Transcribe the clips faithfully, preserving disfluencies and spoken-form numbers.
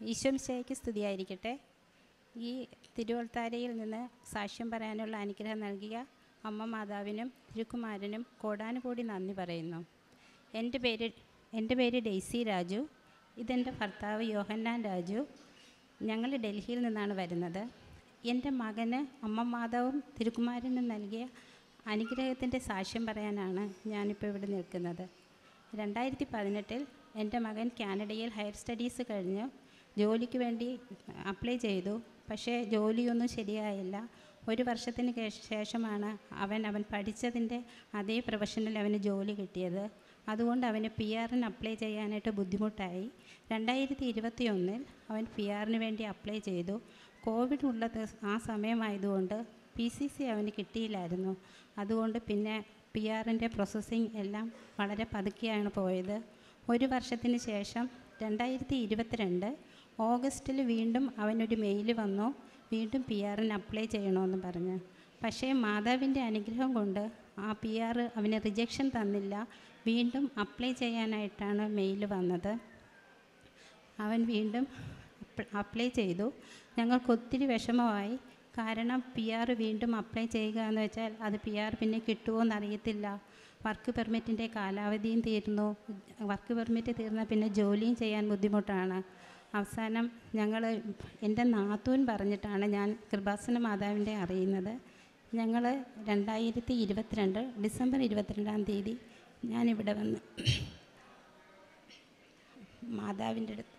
ഈശോമിശിഹായ്ക്ക് സ്തുതിയായിരിക്കട്ടെ. ഈ തിരുവൾത്താരയിൽ നിന്ന് സാക്ഷ്യം പറയാനുള്ള അനുഗ്രഹം നൽകിയ അമ്മ മാതാവിനും തിരുക്കുമാരനും കോടാനുകോടി നന്ദി പറയുന്നു. എൻ്റെ പേര് എൻ്റെ പേര് ഡെയ്സി രാജു. ഇതെൻ്റെ ഭർത്താവ് യോഹന്നാൻ രാജു. ഞങ്ങൾ ഡൽഹിയിൽ നിന്നാണ് വരുന്നത്. എൻ്റെ മകന് അമ്മ മാതാവും തിരുക്കുമാരനും നൽകിയ അനുഗ്രഹത്തിൻ്റെ സാക്ഷ്യം പറയാനാണ് ഞാനിപ്പോൾ ഇവിടെ നിൽക്കുന്നത്. രണ്ടായിരത്തി പതിനെട്ടിൽ എൻ്റെ മകൻ കാനഡയിൽ ഹയർ സ്റ്റഡീസ് കഴിഞ്ഞ് ജോലിക്ക് വേണ്ടി അപ്ലൈ ചെയ്തു. പക്ഷേ ജോലിയൊന്നും ശരിയായില്ല. ഒരു വർഷത്തിന് ശേഷമാണ് അവൻ അവൻ പഠിച്ചതിൻ്റെ അതേ പ്രൊഫഷനിൽ അവന് ജോലി കിട്ടിയത്. അതുകൊണ്ട് അവന് പി ആറിന് അപ്ലൈ ചെയ്യാനായിട്ട് ബുദ്ധിമുട്ടായി. രണ്ടായിരത്തി ഇരുപത്തി ഒന്നിൽ അവൻ പി ആറിന് വേണ്ടി അപ്ലൈ ചെയ്തു. കോവിഡ് ഉള്ള ആ സമയമായതുകൊണ്ട് പി സി സി അവന് കിട്ടിയില്ലായിരുന്നു. അതുകൊണ്ട് പിന്നെ പി ആറിൻ്റെ പ്രോസസ്സിങ് എല്ലാം വളരെ പതുക്കെയാണ് പോയത്. ഒരു വർഷത്തിന് ശേഷം രണ്ടായിരത്തി ഇരുപത്തിരണ്ട് ഓഗസ്റ്റിൽ വീണ്ടും അവനൊരു മെയിൽ വന്നു, വീണ്ടും പി ആറിന് അപ്ലൈ ചെയ്യണമെന്ന് പറഞ്ഞ്. പക്ഷേ മാതാവിൻ്റെ അനുഗ്രഹം കൊണ്ട് ആ പി ആർ അവന് റിജക്ഷൻ തന്നില്ല. വീണ്ടും അപ്ലൈ ചെയ്യാനായിട്ടാണ് മെയിൽ വന്നത്. അവൻ വീണ്ടും അപ്ലൈ ചെയ്തു. ഞങ്ങൾക്ക് ഒത്തിരി വിഷമമായി. കാരണം പി ആർ വീണ്ടും അപ്ലൈ ചെയ്യുക എന്ന് വെച്ചാൽ അത് പി ആർ പിന്നെ കിട്ടുമോ എന്നറിയത്തില്ല. വർക്ക് പെർമിറ്റിൻ്റെ കാലാവധിയും തീർന്നു. വർക്ക് പെർമിറ്റ് തീർന്നാൽ പിന്നെ ജോലിയും ചെയ്യാൻ ബുദ്ധിമുട്ടാണ്. അവസാനം ഞങ്ങൾ എൻ്റെ നാത്തൂൻ പറഞ്ഞിട്ടാണ് ഞാൻ കൃപാസന മാതാവിൻ്റെ അറിയുന്നത്. ഞങ്ങൾ രണ്ടായിരത്തി ഇരുപത്തിരണ്ട് ഡിസംബർ ഇരുപത്തിരണ്ടാം തീയതി ഞാനിവിടെ വന്ന് മാതാവിൻ്റെ അടുത്ത്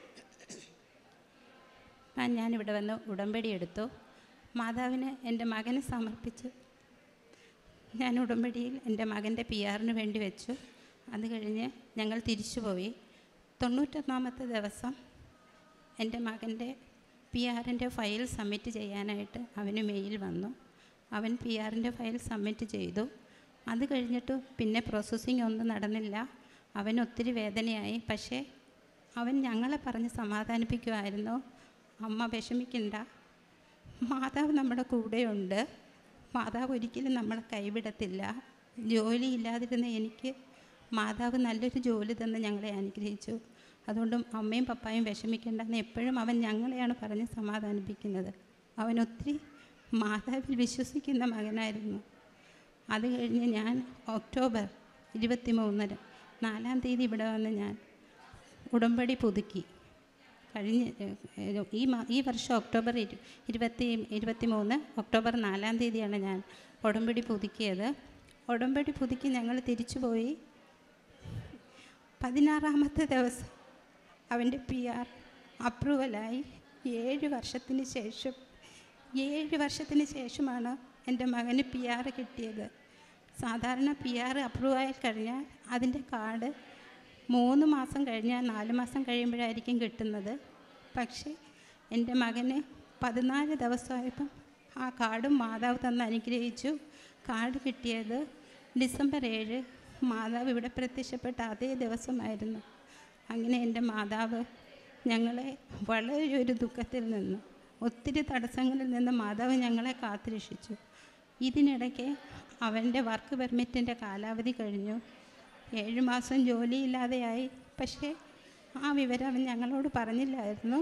ഞാനിവിടെ വന്ന് ഉടമ്പടി എടുത്തു. മാതാവിന് എൻ്റെ മകനെ സമർപ്പിച്ചു. ഞാൻ ഉടമ്പടിയിൽ എൻ്റെ മകൻ്റെ പി ആറിന് വേണ്ടി വെച്ചു. അത് കഴിഞ്ഞ് ഞങ്ങൾ തിരിച്ചുപോയി. തൊണ്ണൂറ്റൊന്നാമത്തെ ദിവസം എൻ്റെ മകൻ്റെ പി ആറിൻ്റെ ഫയൽ സബ്മിറ്റ് ചെയ്യാനായിട്ട് അവന് മെയിൽ വന്നു. അവൻ പി ആറിൻ്റെ ഫയൽ സബ്മിറ്റ് ചെയ്തു. അത് കഴിഞ്ഞിട്ട് പിന്നെ പ്രോസസ്സിങ് ഒന്നും നടന്നില്ല. അവൻ ഒത്തിരി വേദനയായി. പക്ഷേ അവൻ ഞങ്ങളെ പറഞ്ഞ് സമാധാനിപ്പിക്കുമായിരുന്നു, അമ്മ വിഷമിക്കണ്ട, മാതാവ് നമ്മുടെ കൂടെയുണ്ട്, മാതാവ് ഒരിക്കലും നമ്മളെ കൈവിടത്തില്ല. ജോലി ഇല്ലാതിരുന്ന എനിക്ക് മാതാവ് നല്ലൊരു ജോലി തന്ന് ഞങ്ങളെ അനുഗ്രഹിച്ചു. അതുകൊണ്ടും അമ്മയും പപ്പായും വിഷമിക്കേണ്ടെന്ന് എപ്പോഴും അവൻ ഞങ്ങളെയാണ് പറഞ്ഞ് സമാധാനിപ്പിക്കുന്നത്. അവൻ ഒത്തിരി മാതാവിൽ വിശ്വസിക്കുന്ന മകനായിരുന്നു. അത് കഴിഞ്ഞ് ഞാൻ ഒക്ടോബർ ഇരുപത്തി മൂന്നിന് നാലാം തീയതി ഇവിടെ വന്ന് ഞാൻ ഉടമ്പടി പുതുക്കി. കഴിഞ്ഞ് ഈ മാ ഈ വർഷം ഒക്ടോബർ ഇരു ഇരുപത്തി ഇരുപത്തി മൂന്ന് ഒക്ടോബർ നാലാം തീയതിയാണ് ഞാൻ ഉടമ്പടി പുതുക്കിയത്. ഉടമ്പടി പുതുക്കി ഞങ്ങൾ തിരിച്ചു പോയി. പതിനാറാമത്തെ ദിവസം അവൻ്റെ പി ആർ അപ്രൂവലായി. ഏഴ് വർഷത്തിന് ശേഷം ഏഴ് വർഷത്തിന് ശേഷമാണ് എൻ്റെ മകന് പി ആർ കിട്ടിയത്. സാധാരണ പി ആർ അപ്രൂവായി കഴിഞ്ഞാൽ അതിൻ്റെ കാർഡ് മൂന്ന് മാസം കഴിഞ്ഞാൽ നാല് മാസം കഴിയുമ്പോഴായിരിക്കും കിട്ടുന്നത്. പക്ഷേ എൻ്റെ മകന് പതിനാല് ദിവസമായപ്പം ആ കാർഡും മാതാവ് തന്ന് അനുഗ്രഹിച്ചു. കാർഡ് കിട്ടിയത് ഡിസംബർ ഏഴ് മാതാവ് ഇവിടെ പ്രത്യക്ഷപ്പെട്ട അതേ ദിവസമായിരുന്നു. അങ്ങനെ എൻ്റെ മാതാവ് ഞങ്ങളെ വളരെ ഒരു ദുഃഖത്തിൽ നിന്ന്, ഒത്തിരി തടസ്സങ്ങളിൽ നിന്ന് മാതാവ് ഞങ്ങളെ കാത്തുരക്ഷിച്ചു. ഇതിനിടയ്ക്ക് അവൻ്റെ വർക്ക് പെർമിറ്റിൻ്റെ കാലാവധി കഴിഞ്ഞു. ഏഴ് മാസം ജോലിയില്ലാതെയായി. പക്ഷേ ആ വിവരം അവൻ ഞങ്ങളോട് പറഞ്ഞില്ലായിരുന്നു.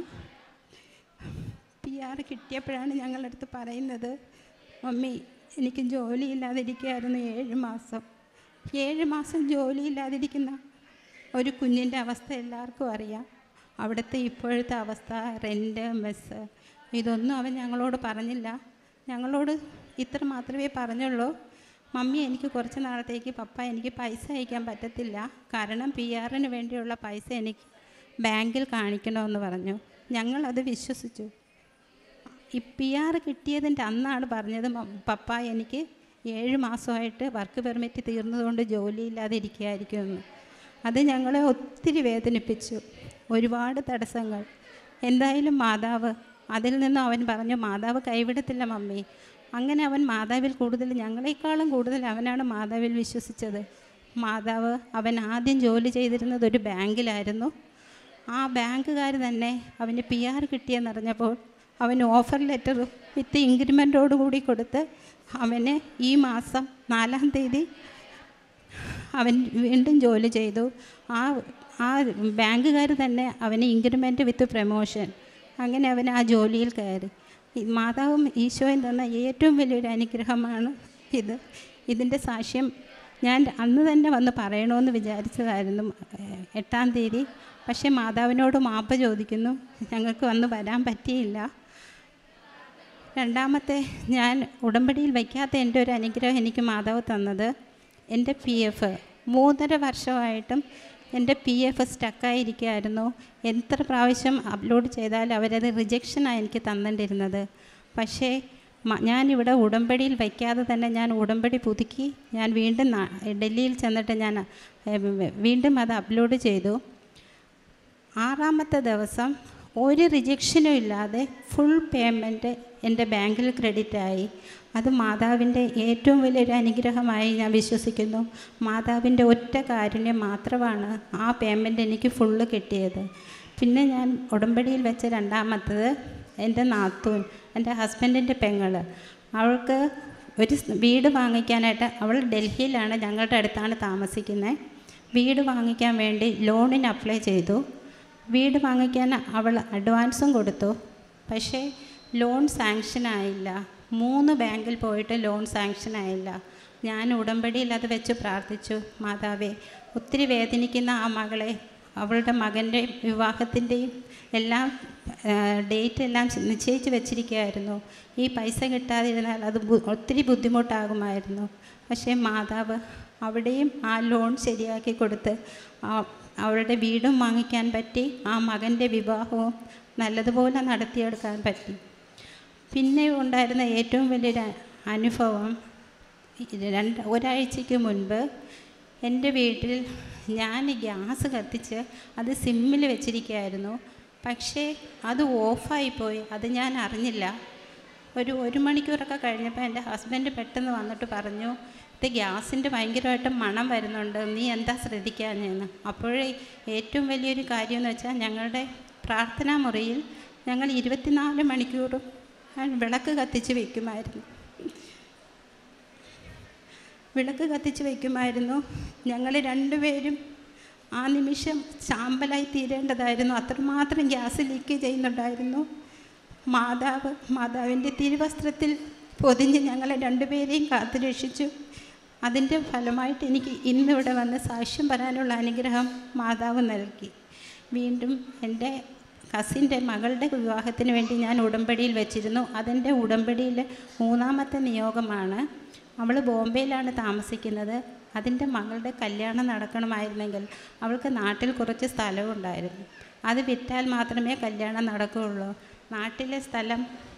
പി ആർ കിട്ടിയപ്പോഴാണ് ഞങ്ങളുടെ അടുത്ത് പറയുന്നത്, മമ്മി എനിക്ക് ജോലിയില്ലാതിരിക്കുകയായിരുന്നു ഏഴ് മാസം. ഏഴ് മാസം ജോലിയില്ലാതിരിക്കുന്ന ഒരു കുഞ്ഞിൻ്റെ അവസ്ഥ എല്ലാവർക്കും അറിയാം. അവിടുത്തെ ഇപ്പോഴത്തെ അവസ്ഥ, റെൻറ്റ്, മെസ്സ്, ഇതൊന്നും അവൻ ഞങ്ങളോട് പറഞ്ഞില്ല. ഞങ്ങളോട് ഇത്ര മാത്രമേ പറഞ്ഞുള്ളൂ, മമ്മി എനിക്ക് കുറച്ച് നാളത്തേക്ക് പപ്പ എനിക്ക് പൈസ അയക്കാൻ പറ്റത്തില്ല, കാരണം പി ആറിന് വേണ്ടിയുള്ള പൈസ എനിക്ക് ബാങ്കിൽ കാണിക്കണമെന്ന് പറഞ്ഞു. ഞങ്ങളത് വിശ്വസിച്ചു. ഈ പി ആർ കിട്ടിയതിൻ്റെ അന്നാണ് പറഞ്ഞത്, പപ്പ എനിക്ക് ഏഴ് മാസമായിട്ട് വർക്ക് പെർമിറ്റ് തീർന്നതുകൊണ്ട് ജോലിയില്ലാതെ ഇരിക്കുകയായിരിക്കുമെന്ന്. അത് ഞങ്ങളെ ഒത്തിരി വേദനിപ്പിച്ചു. ഒരുപാട് തടസ്സങ്ങൾ. എന്തായാലും മാതാവ് അതിൽ നിന്നും അവൻ പറഞ്ഞു, മാതാവ് കൈവിടത്തില്ല മമ്മി. അങ്ങനെ അവൻ മാതാവിൽ കൂടുതൽ, ഞങ്ങളെക്കാളും കൂടുതൽ അവനാണ് മാതാവിൽ വിശ്വസിച്ചത്. മാതാവ് അവൻ ആദ്യം ജോലി ചെയ്തിരുന്നത് ഒരു ബാങ്കിലായിരുന്നു. ആ ബാങ്കുകാർ തന്നെ അവന് പി ആർ കിട്ടിയെന്നറിഞ്ഞപ്പോൾ അവന് ഓഫർ ലെറ്റർ വിത്ത് ഇൻക്രിമെൻറ്റോട് കൂടി കൊടുത്ത് അവന് ഈ മാസം നാലാം തീയതി അവൻ വീണ്ടും ജോലി ചെയ്തു. ആ ആ ബാങ്കുകാർ തന്നെ അവന് ഇൻക്രിമെൻറ്റ് വിത്ത് പ്രമോഷൻ, അങ്ങനെ അവൻ ആ ജോലിയിൽ കയറി. മാതാവും ഈശോയും തന്ന ഏറ്റവും വലിയൊരു അനുഗ്രഹമാണ് ഇത്. ഇതിൻ്റെ സാക്ഷ്യം ഞാൻ അന്ന് തന്നെ വന്ന് പറയണമെന്ന് വിചാരിച്ചതായിരുന്നു, എട്ടാം തീയതി. പക്ഷേ മാതാവിനോട് മാപ്പ് ചോദിക്കുന്നു, ഞങ്ങൾക്ക് വന്ന് വരാൻ പറ്റിയില്ല. രണ്ടാമത്തെ, ഞാൻ ഉടമ്പടിയിൽ വയ്ക്കാത്ത എൻ്റെ ഒരു അനുഗ്രഹം എനിക്ക് മാതാവ് തന്നത്, എൻ്റെ പി എഫ് മൂന്നര വർഷമായിട്ടും എൻ്റെ പി എഫ് സ്റ്റക്കായിരിക്കുമായിരുന്നു. എത്ര പ്രാവശ്യം അപ്ലോഡ് ചെയ്താലും അവരത് റിജക്ഷനാണ് എനിക്ക് തന്നിട്ടിരുന്നത്. പക്ഷേ ഞാനിവിടെ ഉടമ്പടിയിൽ വയ്ക്കാതെ തന്നെ ഞാൻ ഉടമ്പടി പുതുക്കി ഞാൻ വീണ്ടും ഡൽഹിയിൽ ചെന്നിട്ട് ഞാൻ വീണ്ടും അത് അപ്ലോഡ് ചെയ്തു. ആറാമത്തെ ദിവസം ഒരു റിജക്ഷനും ഇല്ലാതെ ഫുൾ പേയ്മെൻറ്റ് എൻ്റെ ബാങ്കിൽ ക്രെഡിറ്റായി. അത് മാതാവിൻ്റെ ഏറ്റവും വലിയൊരു അനുഗ്രഹമായി ഞാൻ വിശ്വസിക്കുന്നു. മാതാവിൻ്റെ ഒറ്റ കാരുണ്യം മാത്രമാണ് ആ പേയ്മെൻറ്റ് എനിക്ക് ഫുള്ള് കിട്ടിയത്. പിന്നെ ഞാൻ ഉടമ്പടിയിൽ വെച്ച രണ്ടാമത്തത്, എൻ്റെ നാത്തൂൻ, എൻ്റെ ഹസ്ബൻഡിൻ്റെ പെങ്ങൾ, അവൾക്ക് ഒരു വീട് വാങ്ങിക്കാനായിട്ട്, അവൾ ഡൽഹിയിലാണ്, ഞങ്ങളുടെ അടുത്താണ് താമസിക്കുന്നത്. വീട് വാങ്ങിക്കാൻ വേണ്ടി ലോണിന് അപ്ലൈ ചെയ്തു. വീട് വാങ്ങിക്കാൻ അവൾ അഡ്വാൻസും കൊടുത്തു. പക്ഷേ ലോൺ സാങ്ഷൻ ആയില്ല. മൂന്ന് ബാങ്കിൽ പോയിട്ട് ലോൺ സാങ്ഷൻ ആയില്ല. ഞാൻ ഉടമ്പടിയിൽ അത് വെച്ച് പ്രാർത്ഥിച്ചു, മാതാവേ, ഒത്തിരി വേദനിക്കുന്ന ആ മകളെ, അവളുടെ മകൻ്റെ വിവാഹത്തിൻ്റെയും എല്ലാം ഡേറ്റ് എല്ലാം നിശ്ചയിച്ച് വെച്ചിരിക്കുകയായിരുന്നു. ഈ പൈസ കിട്ടാതിരുന്നാൽ അത് ഒത്തിരി ബുദ്ധിമുട്ടാകുമായിരുന്നു. പക്ഷേ മാതാവ് അവിടെയും ആ ലോൺ ശരിയാക്കി കൊടുത്ത് അവളുടെ വീടും വാങ്ങിക്കാൻ പറ്റി, ആ മകൻ്റെ വിവാഹവും നല്ലതുപോലെ നടത്തിയെടുക്കാൻ പറ്റി. പിന്നെ ഉണ്ടായിരുന്ന ഏറ്റവും വലിയൊരു അനുഭവം, രണ്ട് ഒരാഴ്ചയ്ക്ക് മുൻപ് എൻ്റെ വീട്ടിൽ ഞാൻ ഗ്യാസ് കത്തിച്ച് അത് സിമ്മിൽ വെച്ചിരിക്കുകയായിരുന്നു. പക്ഷേ അത് ഓഫായിപ്പോയി. അത് ഞാൻ അറിഞ്ഞില്ല. ഒരു ഒരു മണിക്കൂറൊക്കെ കഴിഞ്ഞപ്പോൾ എൻ്റെ ഹസ്ബൻഡ് പെട്ടെന്ന് വന്നിട്ട് പറഞ്ഞു, ഇത് ഗ്യാസിൻ്റെ ഭയങ്കരമായിട്ട് മണം വരുന്നുണ്ട്, നീ എന്താ ശ്രദ്ധിക്കാഞ്ഞെന്ന്. അപ്പോഴേ ഏറ്റവും വലിയൊരു കാര്യം എന്ന് വെച്ചാൽ, ഞങ്ങളുടെ പ്രാർത്ഥനാ മുറിയിൽ ഞങ്ങൾ ഇരുപത്തിനാല് മണിക്കൂറും വിളക്ക് കത്തിച്ച് വയ്ക്കുമായിരുന്നു. വിളക്ക് കത്തിച്ച് വയ്ക്കുമായിരുന്നു. ഞങ്ങൾ രണ്ടുപേരും ആ നിമിഷം ചാമ്പലായി തീരേണ്ടതായിരുന്നു. അത്രമാത്രം ഗ്യാസ് ലീക്ക് ചെയ്യുന്നുണ്ടായിരുന്നു. മാതാവ് മാതാവിൻ്റെ തിരുവസ്ത്രത്തിൽ പൊതിഞ്ഞ് ഞങ്ങളെ രണ്ടുപേരെയും കാത്തു രക്ഷിച്ചു. അതിൻ്റെ ഫലമായിട്ട് എനിക്ക് ഇന്നിവിടെ വന്ന് സാക്ഷ്യം പറയാനുള്ള അനുഗ്രഹം മാതാവ് നൽകി. വീണ്ടും എൻ്റെ കസിൻ്റെ മകളുടെ വിവാഹത്തിന് വേണ്ടി ഞാൻ ഉടമ്പടിയിൽ വെച്ചിരുന്നു. അതെൻ്റെ ഉടമ്പടിയിൽ മൂന്നാമത്തെ നിയോഗമാണ്. അവൾ ബോംബെയിലാണ് താമസിക്കുന്നത്. അതിൻ്റെ മകളുടെ കല്യാണം നടക്കണമായിരുന്നെങ്കിൽ അവൾക്ക് നാട്ടിൽ കുറച്ച് സ്ഥലമുണ്ടായിരുന്നു. അത് വിറ്റാൽ മാത്രമേ കല്യാണം നടക്കുകയുള്ളൂ. നാട്ടിലെ സ്ഥലം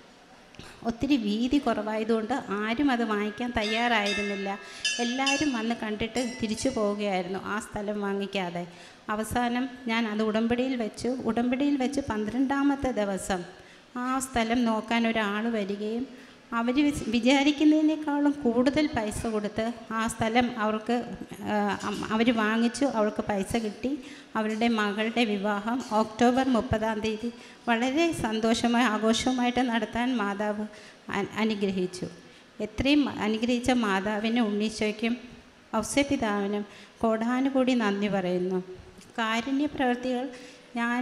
ഒത്തിരി വീതി കുറവായതുകൊണ്ട് ആരും അത് വാങ്ങിക്കാൻ തയ്യാറായിരുന്നില്ല. എല്ലാവരും വന്ന് കണ്ടിട്ട് തിരിച്ചു പോവുകയായിരുന്നു ആ സ്ഥലം വാങ്ങിക്കാതെ. അവസാനം ഞാൻ അത് ഉടമ്പടിയിൽ വെച്ചു. ഉടമ്പടിയിൽ വെച്ച് പന്ത്രണ്ടാമത്തെ ദിവസം ആ സ്ഥലം നോക്കാൻ ഒരാൾ വരികയും അവർ വിചാരിക്കുന്നതിനേക്കാളും കൂടുതൽ പൈസ കൊടുത്ത് ആ സ്ഥലം അവർക്ക് അവർ വാങ്ങിച്ചു. അവർക്ക് പൈസ കിട്ടി. അവരുടെ മകളുടെ വിവാഹം ഒക്ടോബർ മുപ്പതാം തീയതി വളരെ സന്തോഷമായി ആഘോഷമായിട്ട് നടത്താൻ മാതാവ് അനുഗ്രഹിച്ചു. എത്രയും അനുഗ്രഹിച്ച മാതാവിനും ഉണ്ണീശോയ്ക്കും ഔസേപിതാവിനും കോടാനുകൂടി നന്ദി പറയുന്നു. കാരുണ്യ പ്രവൃത്തികൾ ഞാൻ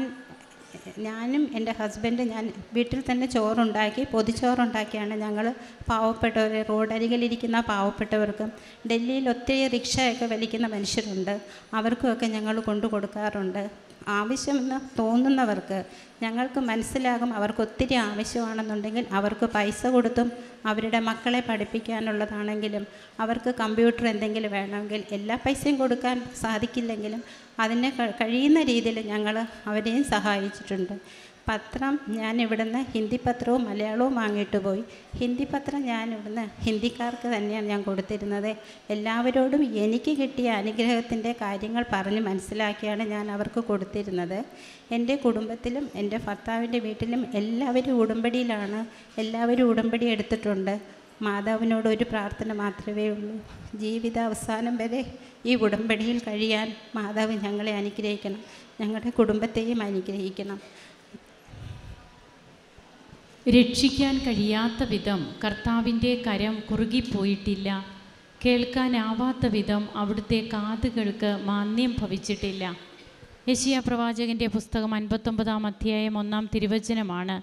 ഞാനും എൻ്റെ ഹസ്ബൻഡ് ഞാൻ വീട്ടിൽ തന്നെ ചോറുണ്ടാക്കി, പൊതിച്ചോറുണ്ടാക്കിയാണ് ഞങ്ങൾ പാവപ്പെട്ടവർ, റോഡരികിലിരിക്കുന്ന പാവപ്പെട്ടവർക്കും ഡൽഹിയിൽ ഒത്തിരി റിക്ഷയൊക്കെ വലിക്കുന്ന മനുഷ്യരുണ്ട്, അവർക്കുമൊക്കെ ഞങ്ങൾ കൊണ്ടു കൊടുക്കാറുണ്ട്. ആവശ്യമെന്ന് തോന്നുന്നവർക്ക്, ഞങ്ങൾക്ക് മനസ്സിലാകും അവർക്ക് ഒത്തിരി ആവശ്യമാണെന്നുണ്ടെങ്കിൽ അവർക്ക് പൈസ കൊടുത്തും, അവരുടെ മക്കളെ പഠിപ്പിക്കാനുള്ളതാണെങ്കിലും അവർക്ക് കമ്പ്യൂട്ടർ എന്തെങ്കിലും വേണമെങ്കിൽ എല്ലാ പൈസയും കൊടുക്കാൻ സാധിക്കില്ലെങ്കിലും അതിനെ കഴിയുന്ന രീതിയിൽ ഞങ്ങൾ അവരെയും സഹായിച്ചിട്ടുണ്ട്. പത്രം ഞാൻ ഇവിടുന്ന് ഹിന്ദി പത്രവും മലയാളവും വാങ്ങിയിട്ട് പോയി. ഹിന്ദി പത്രം ഞാൻ ഇവിടുന്ന് ഹിന്ദിക്കാർക്ക് തന്നെയാണ് ഞാൻ കൊടുത്തിരുന്നത്. എല്ലാവരോടും എനിക്ക് കിട്ടിയ അനുഗ്രഹത്തിൻ്റെ കാര്യങ്ങൾ പറഞ്ഞ് മനസ്സിലാക്കിയാണ് ഞാൻ അവർക്ക് കൊടുത്തിരുന്നത്. എൻ്റെ കുടുംബത്തിലും എൻ്റെ ഭർത്താവിൻ്റെ വീട്ടിലും എല്ലാവരും ഉടമ്പടിയിലാണ്. എല്ലാവരും ഉടമ്പടി എടുത്തിട്ടുണ്ട്. മാതാവിനോട് ഒരു പ്രാർത്ഥന മാത്രമേ ഉള്ളൂ, ജീവിതാവസാനം വരെ ഈ ഉടമ്പടിയിൽ കഴിയാൻ മാതാവ് ഞങ്ങളെ അനുഗ്രഹിക്കണം, ഞങ്ങളുടെ കുടുംബത്തെയും അനുഗ്രഹിക്കണം. രക്ഷിക്കാൻ കഴിയാത്ത വിധം കർത്താവിൻ്റെ കരം കുറുകിപ്പോയിട്ടില്ല. കേൾക്കാനാവാത്ത വിധം അവിടുത്തെ കാതുകൾക്ക് മാന്യം ഭവിച്ചിട്ടില്ല. യെശയ്യാ പ്രവാചകൻ്റെ പുസ്തകം അൻപത്തൊമ്പതാം അധ്യായം ഒന്നാം തിരുവചനമാണ്.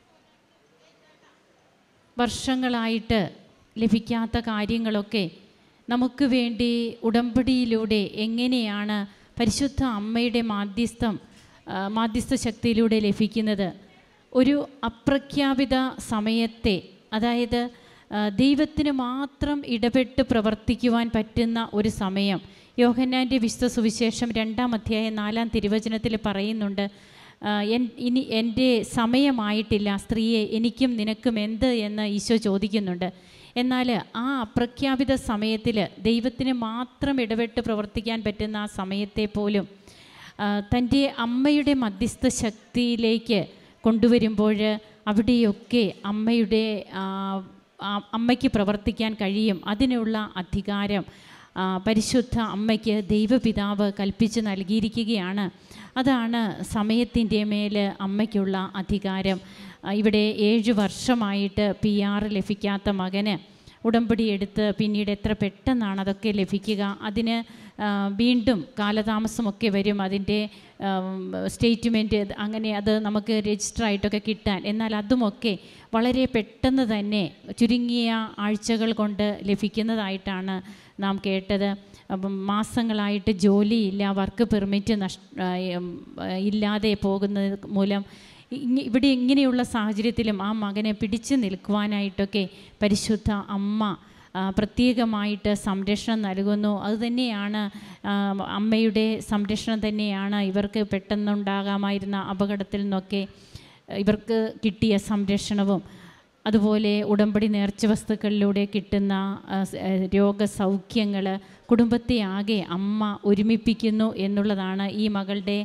വർഷങ്ങളായിട്ട് ലഭിക്കാത്ത കാര്യങ്ങളൊക്കെ നമുക്ക് വേണ്ടി ഉടമ്പടിയിലൂടെ എങ്ങനെയാണ് പരിശുദ്ധ അമ്മയുടെ മാധ്യസ്ഥം മാധ്യസ്ഥ ശക്തിയിലൂടെ ലഭിക്കുന്നത്? ഒരു അപ്രഖ്യാപിത സമയത്തെ, അതായത് ദൈവത്തിന് മാത്രം ഇടപെട്ട് പ്രവർത്തിക്കുവാൻ പറ്റുന്ന ഒരു സമയം. യോഹന്നാൻ്റെ വിശുദ്ധ സുവിശേഷം രണ്ടാം അധ്യായം നാലാം തിരുവചനത്തിൽ പറയുന്നുണ്ട്, എൻ ഇനി എൻ്റെ സമയമായിട്ടില്ല സ്ത്രീയെ, എനിക്കും നിനക്കും എന്ത് എന്ന് ഈശോ ചോദിക്കുന്നുണ്ട്. എന്നാൽ ആ അപ്രഖ്യാപിത സമയത്തിൽ ദൈവത്തിന് മാത്രം ഇടപെട്ട് പ്രവർത്തിക്കാൻ പറ്റുന്ന ആ സമയത്തെ പോലും തൻ്റെ അമ്മയുടെ മധ്യസ്ഥ ശക്തിയിലേക്ക് കൊണ്ടുവരുമ്പോൾ അവിടെയൊക്കെ അമ്മയുടെ അമ്മയ്ക്ക് പ്രവർത്തിക്കാൻ കഴിയും. അതിനുള്ള അധികാരം പരിശുദ്ധ അമ്മയ്ക്ക് ദൈവപിതാവ് കൽപ്പിച്ച് നൽകിയിരിക്കുകയാണ്. അതാണ് സമയത്തിൻ്റെ മേൽ അമ്മയ്ക്കുള്ള അധികാരം. ഇവിടെ ഏഴ് വർഷമായിട്ട് പി ആർ ലഭിക്കാത്ത മകന് ഉടമ്പടി എടുത്ത് പിന്നീട് എത്ര പെട്ടെന്നാണ് അതൊക്കെ ലഭിക്കുക. അതിന് വീണ്ടും കാലതാമസമൊക്കെ വരും, അതിൻ്റെ സ്റ്റേറ്റ്മെൻറ്റ് അങ്ങനെ അത് നമുക്ക് രജിസ്റ്ററായിട്ടൊക്കെ കിട്ടാൻ. എന്നാൽ അതുമൊക്കെ വളരെ പെട്ടെന്ന് തന്നെ ചുരുങ്ങിയ ആഴ്ചകൾ കൊണ്ട് ലഭിക്കുന്നതായിട്ടാണ് നാം കേട്ടത്. അപ്പം മാസങ്ങളായിട്ട് ജോലിയില്ല, വർക്ക് പെർമിറ്റ് നഷ്ട ഇല്ലാതെ പോകുന്നത് മൂലം ഇവിടെ ഇങ്ങനെയുള്ള സാഹചര്യത്തിലും ആ മകനെ പിടിച്ചു നിൽക്കുവാനായിട്ടൊക്കെ പരിശുദ്ധ അമ്മ പ്രത്യേകമായിട്ട് സംരക്ഷണം നൽകുന്നു. അതുതന്നെയാണ് അമ്മയുടെ സംരക്ഷണം തന്നെയാണ് ഇവർക്ക് പെട്ടെന്നുണ്ടാകാമായിരുന്ന അപകടത്തിൽ നിന്നൊക്കെ ഇവർക്ക് കിട്ടിയ സംരക്ഷണവും. അതുപോലെ ഉടമ്പടി നേർച്ച വസ്തുക്കളിലൂടെ കിട്ടുന്ന രോഗസൗഖ്യങ്ങൾ കുടുംബത്തെ ആകെ അമ്മ ഒരുമിപ്പിക്കുന്നു എന്നുള്ളതാണ് ഈ മകളുടെ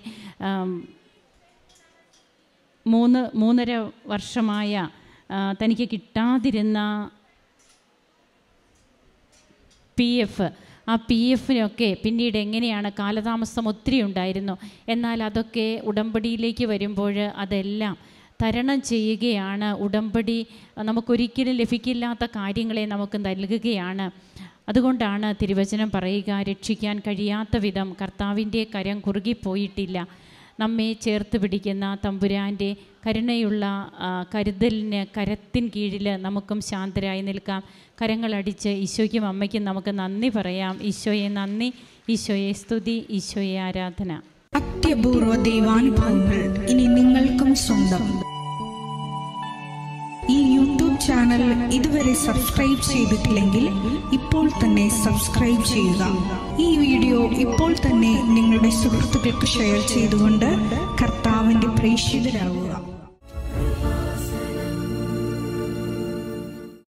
മൂന്ന് മൂന്നര വർഷമായ തനിക്ക് കിട്ടാതിരുന്ന പി എഫ് ആ പി എഫിനൊക്കെ പിന്നീട് എങ്ങനെയാണ് കാലതാമസം ഒത്തിരി ഉണ്ടായിരുന്നു. എന്നാൽ അതൊക്കെ ഉടമ്പടിയിലേക്ക് വരുമ്പോൾ അതെല്ലാം തരണം ചെയ്യുകയാണ്. ഉടമ്പടി നമുക്കൊരിക്കലും ലഭിക്കില്ലാത്ത കാര്യങ്ങളെ നമുക്ക് നൽകുകയാണ്. അതുകൊണ്ടാണ് തിരുവചനം പറയുക, രക്ഷിക്കാൻ കഴിയാത്ത വിധം കർത്താവിൻ്റെ കരം കുറുകിപ്പോയിട്ടില്ല. നമ്മെ ചേർത്ത് പിടിക്കുന്ന തമ്പുരാൻ്റെ കരുണയുള്ള കരുതലിന് കരത്തിൻ കീഴിൽ നമുക്കും ശാന്തരായി നിൽക്കാം. കരങ്ങളടിച്ച് ഈശോയ്ക്കും അമ്മയ്ക്കും നമുക്ക് നന്ദി പറയാം. ഈശോയെ നന്ദി, ഈശോയെ സ്തുതി, ഈശോയെ ആരാധന. അത്യപൂർവ ദൈവാനുഭവങ്ങൾ ഇനി നിങ്ങൾക്കും സ്വന്തം. ഈ യൂട്യൂബ് ചാനൽ ഇതുവരെ സബ്സ്ക്രൈബ് ചെയ്തിട്ടില്ലെങ്കിൽ ഇപ്പോൾ തന്നെ സബ്സ്ക്രൈബ് ചെയ്യുക. ഈ വീഡിയോ ഇപ്പോൾ തന്നെ നിങ്ങളുടെ സുഹൃത്തുക്കൾക്ക് ഷെയർ ചെയ്തുകൊണ്ട് കർത്താവിന്റെ പ്രേക്ഷിതരാകുക.